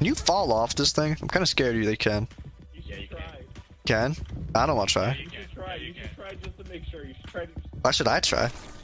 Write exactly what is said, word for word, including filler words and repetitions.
Can you fall off this thing? I'm kind of scared you they can. You should Yeah, you try. Can? I don't want to Yeah, try. you You can. should try. Yeah, You can. should try just to make sure. You should try to. Why should I try?